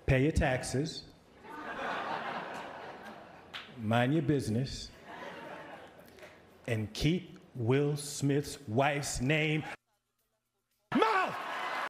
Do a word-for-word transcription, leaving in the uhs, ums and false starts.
pay your taxes, mind your business, and keep Will Smith's wife's name